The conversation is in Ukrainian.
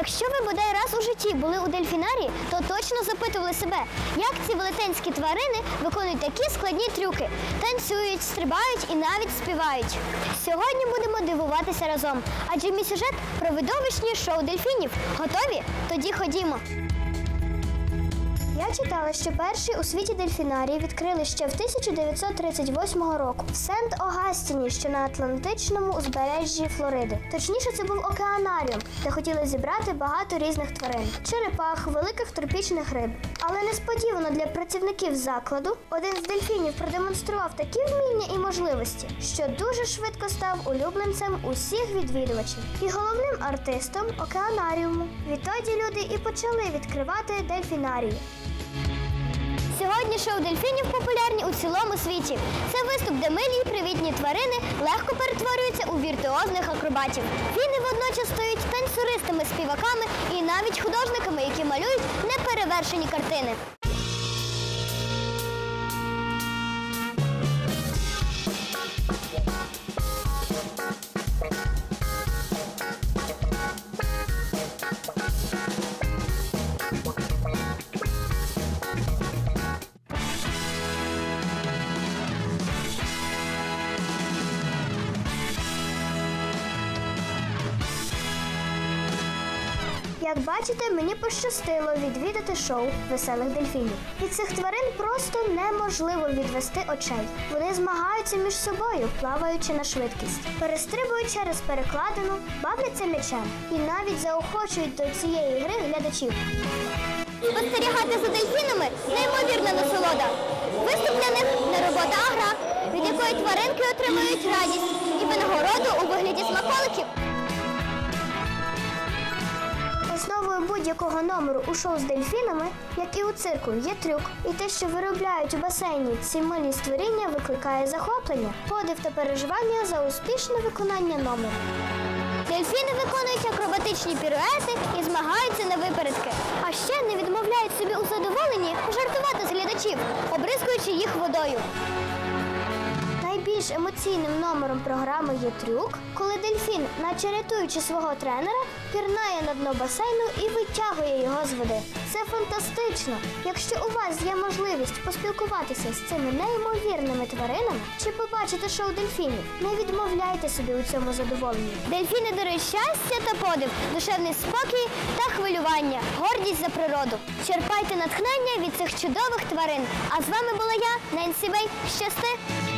Якщо ви бодай раз у житті були у дельфінарії, то точно запитували себе, як ці велетенські тварини виконують такі складні трюки. Танцюють, стрибають і навіть співають. Сьогодні будемо дивуватися разом, адже мій сюжет про видовищні шоу дельфінів. Готові? Тоді ходімо. Я читала, що перший у світі дельфінарій відкрили ще в 1938 року в Сент-Огастіні, що на Атлантичному узбережжі Флориди. Точніше, це був океанаріум, де хотіли зібрати багато різних тварин – черепах, великих тропічних риб. Але несподівано для працівників закладу один з дельфінів продемонстрував такі вміння і можливості, що дуже швидко став улюбленцем усіх відвідувачів і головним артистом океанаріуму. Відтоді люди і почали відкривати дельфінарії. Сьогодні шоу дельфінів популярні у цілому світі. Це виступ, де милі й привітні тварини легко перетворюються у віртуозних акробатів. Фіни водночас стають танцюристами, співаками і навіть художниками, які малюють неперевершені картини. Як бачите, мені пощастило відвідати шоу веселих дельфінів. Від цих тварин просто неможливо відвести очей. Вони змагаються між собою, плаваючи на швидкість, перестрибують через перекладину, бавляться м'ячем і навіть заохочують до цієї гри глядачів. Спостерігати за дельфінами – неймовірна насолода. Виступ для них – не робота, а гра, від якої тваринки отримують радість і винагороду у вигляді смаколиків. Основою будь-якого номеру у шоу з дельфінами, як і у цирку, є трюк. І те, що виробляють у басейні ці милі створіння, викликає захоплення, подив та переживання за успішне виконання номеру. Дельфіни виконують акробатичні піруети і змагаються на випередки. А ще не відмовляють собі у задоволенні пожартувати з глядачів, обризкуючи їх водою. Найбільш емоційним номером програми є трюк, коли дельфін, наче рятуючи свого тренера, пірнає на дно басейну і витягує його з води. Це фантастично! Якщо у вас є можливість поспілкуватися з цими неймовірними тваринами чи побачити шоу дельфінів, не відмовляйте собі у цьому задоволенні. Дельфіни дарують щастя та подив, душевний спокій та хвилювання, гордість за природу. Черпайте натхнення від цих чудових тварин. А з вами була я, Ненсі Вей. Щасти!